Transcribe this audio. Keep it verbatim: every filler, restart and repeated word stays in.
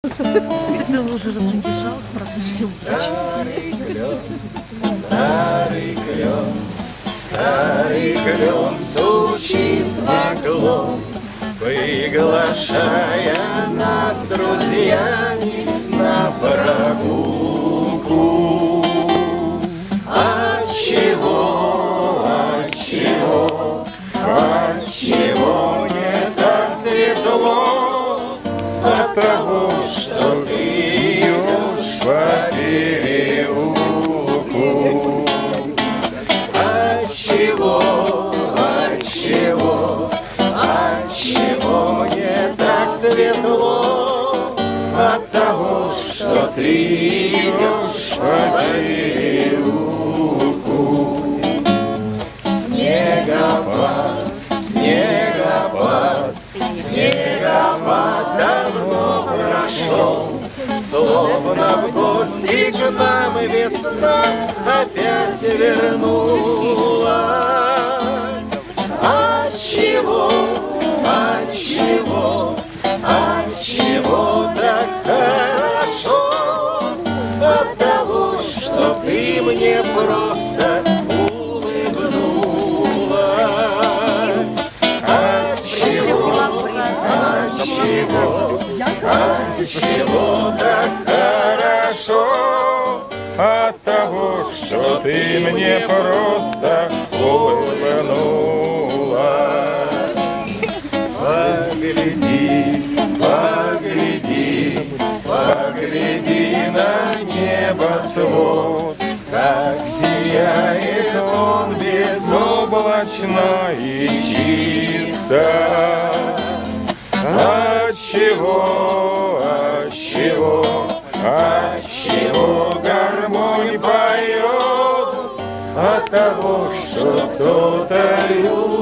Ты уже разбежал, ждем Старый клен, старый клен, старый клен стучит в наклон, приглашая нас с друзьями на прогулку. Отчего, отчего, отчего мне так светло? От того, что ты идешь по переулку. Отчего, отчего, отчего мне так светло? От того, что ты идешь по переулку. Снегопад, снегопад, снегопад давно прошел, словно в гости к нам весна опять вернулась. Отчего, отчего, отчего так хорошо? От того, что ты мне просто улыбнулась. Отчего, отчего, отчего так хорошо? От того, что ты мне просто улыбнулась. Погляди, погляди, погляди на небосвод, как сияет он безоблачно и чисто. Отчего, отчего, отчего гармонь поет? От того, что кто-то любит